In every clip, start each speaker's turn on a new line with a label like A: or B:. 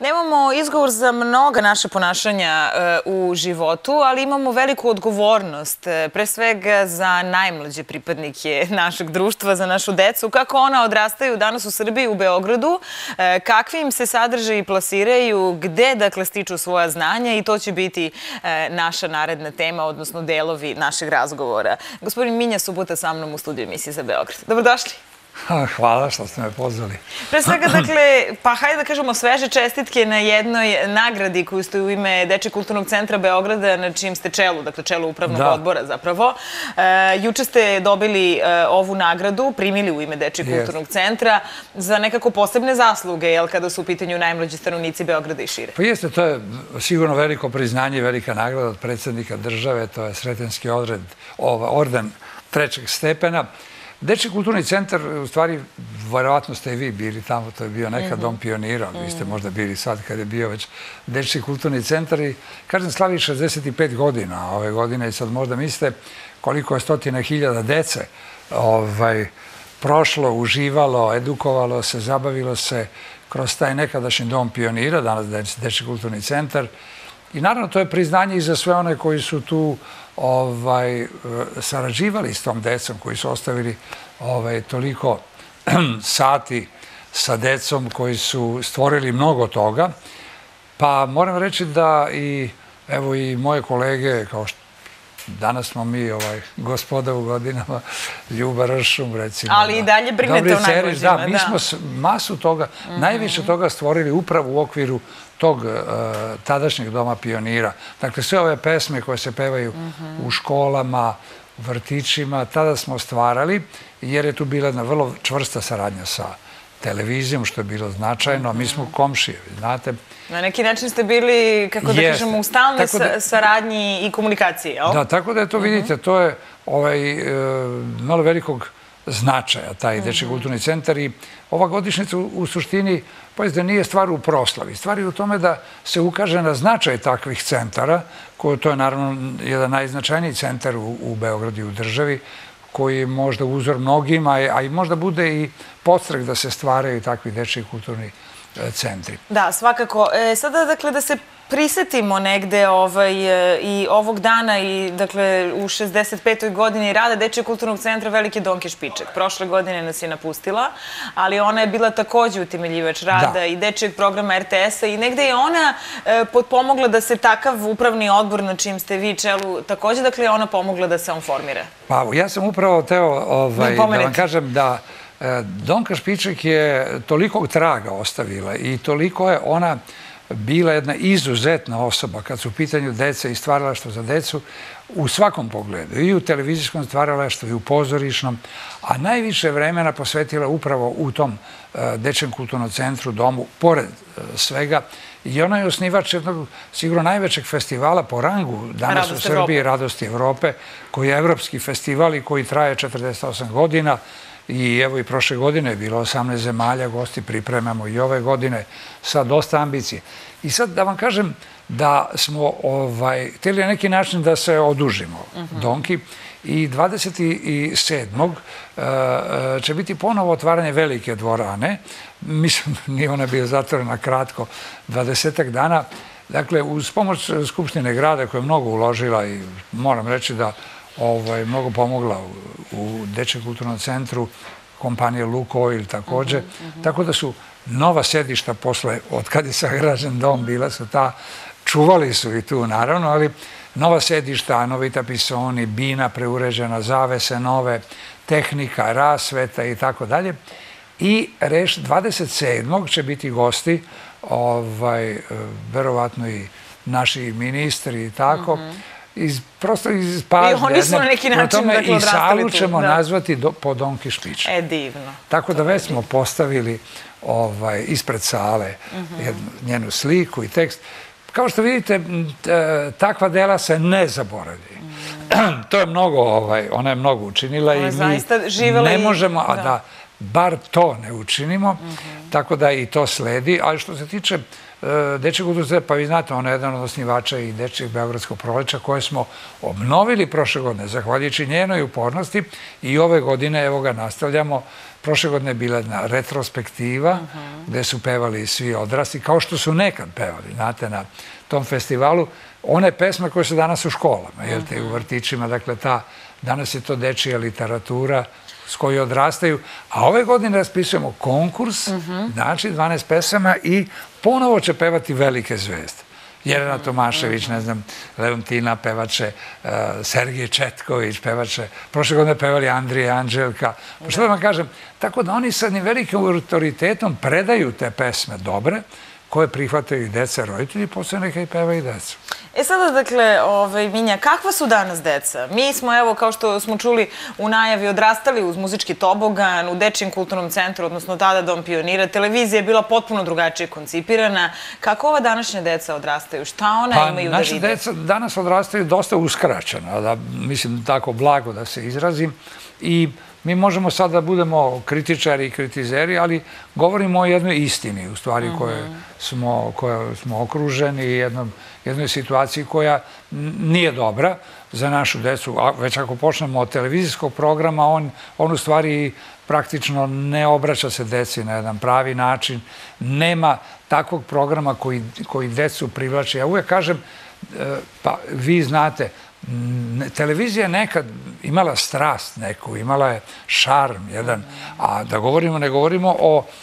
A: nemamo izgovor za mnoga naša ponašanja u životu, ali imamo veliku odgovornost, pre svega za najmlađe pripadnike našeg društva, za našu decu, kako ona odrastaju danas u Srbiji, u Beogradu, kakvi im se sadržaji plasiraju, gde, dakle, stiču svoja znanja i to će biti naša naredna tema, odnosno delovi našeg razgovora. Gospodin Minja Subota sa mnom u studiju emisije za Beograd. Dobrodošli.
B: Hvala što ste me pozvali.
A: Pre svega, dakle, pa hajde da kažemo sveže čestitke na jednoj nagradi koju ste u ime Dečijeg kulturnog centra Beograda, na čim ste čelu, dakle čelu upravnog odbora zapravo. Juče ste dobili ovu nagradu, primili u ime Dečijeg kulturnog centra za nekako posebne zasluge, jel, kada su u pitanju najmlađi stanovnici Beograda i šire.
B: Pa jeste, to je sigurno veliko priznanje i velika nagrada od predsjednika države, to je Sretenski orden trećeg stepena. Dečiji kulturni centar, u stvari, verovatno ste i vi bili tamo, to je bio nekad dom pionira, vi ste možda bili sad kad je bio već Dečiji kulturni centar i, kažem, slavi 65 godina ove godine i sad možda mislite koliko je stotine hiljada dece prošlo, uživalo, edukovalo se, zabavilo se kroz taj nekadašnji dom pionira, danas Dečiji kulturni centar. I naravno to je priznanje i za sve one koji su tu sarađivali s tom decom, koji su ostavili toliko sati sa decom, koji su stvorili mnogo toga. Pa moram reći da i moje kolege, kao što danas smo mi gospoda u godinama, Ljuba Ršum, recimo.
A: Ali i dalje brinete o najmlađima.
B: Da, mi smo masu toga, najviše toga stvorili upravo u okviru tog tadašnjeg doma pionira. Dakle, sve ove pesme koje se pevaju u školama, u vrtićima, tada smo stvarali, jer je tu bila jedna vrlo čvrsta saradnja sa televizijom, što je bilo značajno. Mi smo komšije, znate.
A: Na neki način ste bili, kako da kažemo, u stalnoj saradnji i komunikaciji, jel?
B: Da, tako da je to, vidite, to je malo velikog značaja, taj Dečiji kulturni centar, i ova godišnjica u suštini, da nije stvar u proslavi. Stvar je u tome da se ukaže na značaj takvih centara, to je naravno jedan najznačajniji centar u Beogradu i u državi, koji je možda uzor mnogima, a i možda bude i podstrek da se stvaraju takvi dečiji kulturni centri.
A: Da, svakako. Sada, dakle, da se prisetimo negde i ovog dana i, dakle, u 65. godini rada Dečijeg kulturnog centra Velike Donke Špiček. Prošle godine nas je napustila, ali ona je bila takođe utemeljivač rada i Dečijeg programa RTS-a i negde je ona potpomogla da se takav upravni odbor na čim ste vi čelu, takođe, dakle, ona pomogla da se on formira.
B: Pa, ja sam upravo teo da vam kažem da Donka Špiček je toliko traga ostavila i toliko je ona bila jedna izuzetna osoba kad su u pitanju dece i stvaralaštvo za decu u svakom pogledu, i u televizijskom stvaralaštvu i u pozorišnom, a najviše vremena posvetila upravo u tom Dečijem kulturnom centru, domu, pored svega. I ona je osnivač jednog sigurno najvećeg festivala po rangu danas u Srbiji, Radosti Evrope, koji je evropski festival i koji traje 48 godina. I evo i prošle godine je bilo 18 zemalja, gosti pripremamo i ove godine sa dosta ambicije. I sad da vam kažem da smo htjeli na neki način da se odužimo Donki i 27. će biti ponovo otvaranje velike dvorane. Mislim, nije ona bila zatvorena kratko, 20-ak dana. Dakle, uz pomoć Skupštine grada koja je mnogo uložila i moram reći da mnogo pomogla u Dečijem kulturnom centru, kompanije Lukoil također, tako da su nova sedišta posle, od kad je sagrađen dom, bila su ta, čuvali su i tu naravno, ali nova sedišta, novi tapisoni, bina preuređena, zavese nove, tehnika, rasveta i tako dalje. I 27. će biti gosti, verovatno i naši ministri i tako, prosto iz pažnje.
A: I oni su na neki način odrastali tu.
B: I salu ćemo nazvati po Donki Špiček.
A: Divno.
B: Tako da već smo postavili ispred sale njenu sliku i tekst. Kao što vidite, takva dela se ne zaboravi. To je mnogo, ona je mnogo učinila i mi ne možemo, a da bar to ne učinimo, tako da i to sledi. Ali što se tiče Dečijeg kulturnog centra, pa vi znate, ona je jedan od osnivača i Dečijeg beogradskog proleća koje smo obnovili prošle godine, zahvaljujući njenoj upornosti, i ove godine, evo ga, nastavljamo Prošle godine je bila jedna retrospektiva gde su pevali svi odrasli, kao što su nekad pevali, znate, na tom festivalu. One pesme koje su danas u školama, u vrtićima, dakle, danas je to dečija literatura s kojoj odrastaju, a ove godine raspisujemo konkurs, znači 12 pesama i ponovo će pevati velike zvezde. Jelena Tomašević, ne znam, Leontina pevače, Sergej Četković pevače, prošle godine pevali Andrija i Anđelka. Što da vam kažem, tako da oni sa jednim velikim autoritetom predaju te pesme dobre, koje prihvataju i deca, roditelji, posle neka i peva i deca.
A: Sada, dakle, Minja, kakva su danas deca? Mi smo, evo, kao što smo čuli u najavi, odrastali uz muzički tobogan, u Dečijem kulturnom centru, odnosno tada Dom pionira. Televizija je bila potpuno drugačije koncipirana. Kako ova današnja deca odrastaju? Šta ona imaju da vide?
B: Naša deca danas odrastaju dosta uskraćena, mislim tako blago da se izrazim, i mi možemo sad da budemo kritičari i kritizeri, ali govorimo o jednoj istini, u stvari, koje smo okruženi, i jednoj situaciji koja nije dobra za našu decu. Već ako počnemo od televizijskog programa, on u stvari praktično ne obraća se deci na jedan pravi način. Nema takvog programa koji decu privlači. Ja uvijek kažem, pa vi znate, televizija je nekad imala strast neku, imala je šarm jedan, a da govorimo, ne govorimo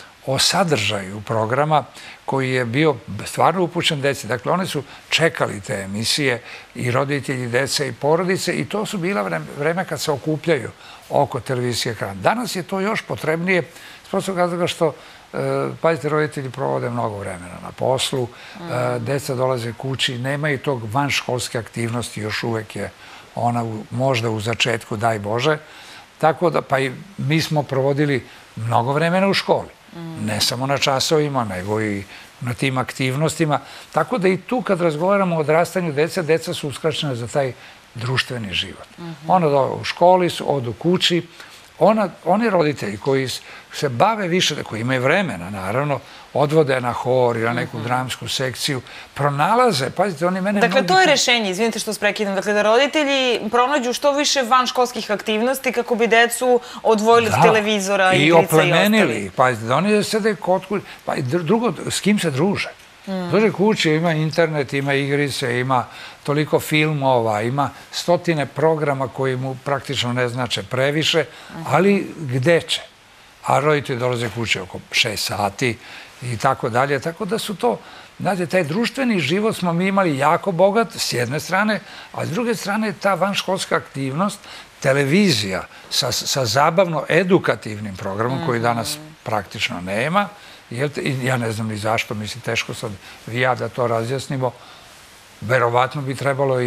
B: o sadržaju programa koji je bio stvarno upućen deci. Dakle, oni su čekali te emisije, i roditelji, dece i porodice, i to su bila vreme kad se okupljaju oko televizijske ekrana. Danas je to još potrebnije, s prostog razloga što, pazite, roditelji provode mnogo vremena na poslu, deca dolaze kući, nema i tog vanškolske aktivnosti, još uvek je ona možda u začetku, daj Bože. Tako da, pa i mi smo provodili mnogo vremena u školi. Ne samo na časovima, nego i na tim aktivnostima. Tako da i tu, kad razgovaramo o odrastanju deca, deca su uskraćena za taj društveni život. Ona u školi su, odu kući. Oni roditelji koji se bave više, koji imaju vremena, naravno, odvode na hor ili na neku dramsku sekciju, pronalaze, pazite, oni mene...
A: Dakle, to je rešenje, izvinite što vas prekidam, dakle, da roditelji pronađu što više vanškolskih aktivnosti kako bi decu odvojili od televizora, igrica i ostali.
B: I oplemenili, pazite, da oni sede kod kuće, pa drugo, s kim se druže? Dođe kuće, ima internet, ima igrice, ima toliko filmova, ima stotine programa koji mu praktično ne znače previše, ali gde će? A roditelji dolaze kuće oko 6 sati i tako dalje. Tako da su to, znate, taj društveni život smo mi imali jako bogat s jedne strane, a s druge strane ta vanškolska aktivnost, televizija sa zabavno-edukativnim programom koji danas praktično nema. Ja ne znam ni zašto, mislim, teško sad vi ja da to razjasnimo. Verovatno bi trebalo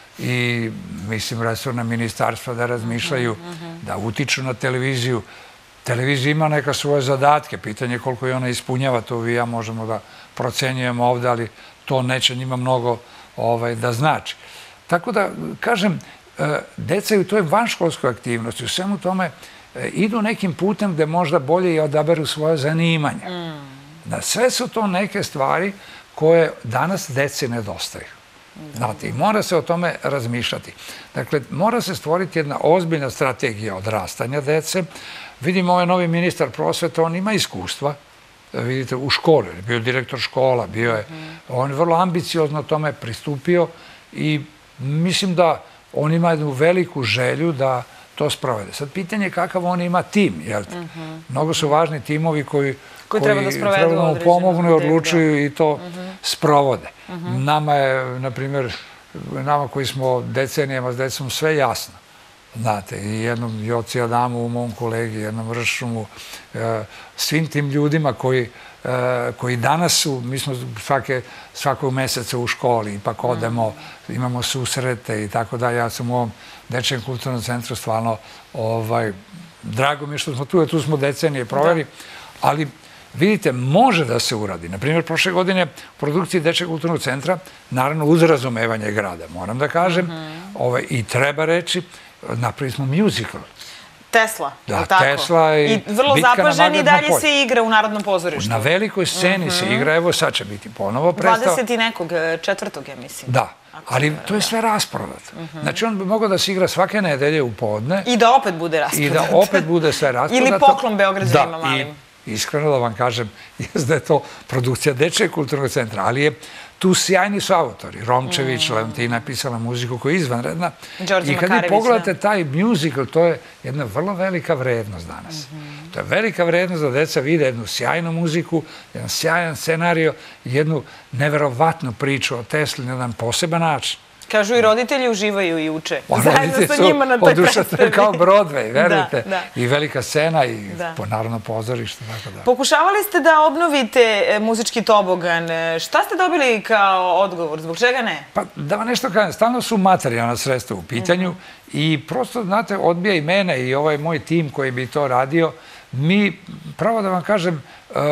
B: i mislim, resorna ministarstva da razmišljaju, da utiču na televiziju. Televizija ima neka svoje zadatke, pitanje je koliko je ona ispunjava, to vi ja možemo da procenjujemo ovde, ali to neće njima mnogo da znači. Tako da, kažem, deca i u toj vanškolskoj aktivnosti, u svemu tome, idu nekim putem gde možda bolje i odaberu svoje zanimanje. Sve su to neke stvari koje danas deci nedostaju. Znate, i mora se o tome razmišljati. Dakle, mora se stvoriti jedna ozbiljna strategija odrastanja dece. Vidimo, ovaj novi ministar prosvete, on ima iskustva, vidite, u školi, bio direktor škola, on je vrlo ambiciozno tome pristupio i mislim da on ima jednu veliku želju da to sprovede. Sad, pitanje je kakav on ima tim, jel te? Mnogo su važni timovi koji treba da mu pomognu i odlučuju i to sprovode. Nama je, na primjer, nama koji smo decenijama s decom, sve jasno. Znate, i jednom Joci Adamu, mom kolegi, jednom Ršumu, svim tim ljudima koji danas su, mi smo svakog meseca u školi, ipak odemo, imamo susrete i tako da. Ja sam u ovom Dečijem kulturnom centru stvarno, drago mi je što smo tu, jer tu smo decenije proveli, ali vidite, može da se uradi. Naprimjer, prošle godine u produkciji Dečijeg kulturnog centra, naravno uz razumevanje grada, moram da kažem, i treba reći, napravili smo musical.
A: Tesla,
B: da, Tesla
A: i vrlo zapažen i dalje se igra u Narodnom pozorištu.
B: Na velikoj sceni se igra, evo sad će biti ponovo predstava.
A: 20. nekog, 4. ja mislim.
B: Da, Ali to je sve rasprodat. Znači, on bi mogao da se igra svake nedelje u podne.
A: I da opet bude rasprodat.
B: I da opet bude sve rasprodato.
A: Ili poklon Beograđanima malim.
B: Da, i iskreno da vam kažem, da je to produkcija Dečijeg kulturnog centra, ali je tu sjajni su autori. Romčević, Leontina je pisala muziku koja je izvanredna. I kad vi pogledate taj musical, to je jedna vrlo velika vrednost danas. To je velika vrednost da deca vide jednu sjajnu muziku, jedan sjajan scenario, jednu neverovatnu priču o Tesli na jedan poseban način.
A: Kažu i roditelji uživaju i uče. Zajedno sa njima na toj predstavi.
B: Kao Broadway, verujte. I velika scena i naravno pozorište.
A: Pokušavali ste da obnovite muzički tobogan. Šta ste dobili kao odgovor? Zbog čega ne?
B: Pa da vam nešto kažem, stalno su materijalna sredstva u pitanju i prosto, znate, odbija i mene i ovaj moj tim koji bi to radio. Mi, pravo da vam kažem,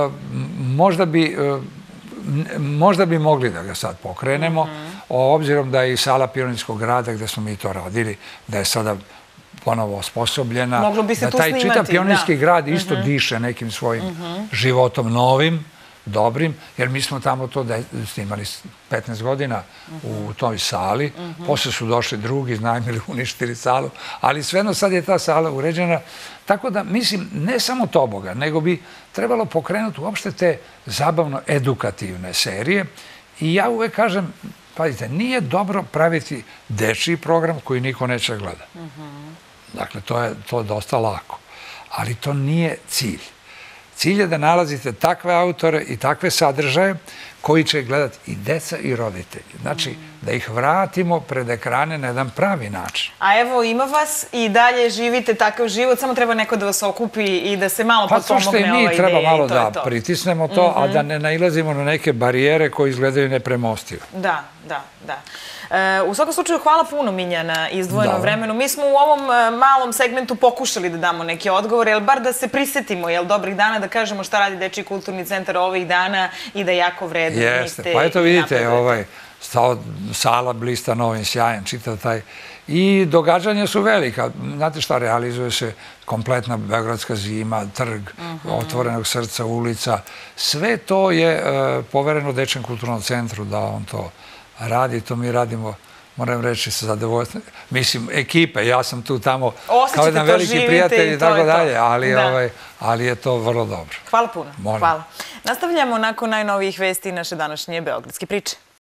B: možda bi mogli da ga sad pokrenemo, obzirom da je i sala Pionirskog grada gde smo mi to radili, da je sada ponovo osposobljena, da taj čitav Pionirski grad isto diše nekim svojim životom novim, dobrim, jer mi smo tamo to snimali 15 godina u toj sali, posle su došli drugi, iznajmili, uništili salu, ali svejedno sad je ta sala uređena, tako da, mislim, ne samo toboga, nego bi trebalo pokrenuti uopšte te zabavno-edukativne serije i ja uvek kažem, pazite, nije dobro praviti dečiji program koji niko neće gleda. Dakle, to je dosta lako, ali to nije cilj. Cilj je da nalazite takve autore i takve sadržaje koji će gledati i deca i roditelji. Znači, da ih vratimo pred ekrane na jedan pravi način.
A: A evo, ima vas i dalje živite takav život, samo treba neko da vas okupi i da se malo potpomogne ova ideja.
B: Pa to što i mi treba malo da pritisnemo to, a da ne nailazimo na neke barijere koje izgledaju nepremostive.
A: Da, da, da. U svakom slučaju, hvala puno, Milja, na izdvojenom vremenu. Mi smo u ovom malom segmentu pokušali da damo neke odgovore, ali bar da se prisetimo dobrih dana, da kažemo šta radi Dečiji kulturni centar ovih dana i da jako vredno.
B: Jeste, pa eto vidite, sala blista novim sjajem, čitav taj. I događanja su velika. Znate šta, realizuje se kompletna Beogradska zima, trg, otvorenog srca, ulica. Sve to je povereno Dečijem kulturnom centru da on to radi, to mi radimo, moram reći, sa zadovoljstvom. Mislim, ekipe, ja sam tu tamo kao jedan veliki prijatelj i tako dalje, ali je to vrlo dobro.
A: Hvala puno. Hvala. Nastavljamo nakon najnovijih vesti naše današnje Beogradske priče.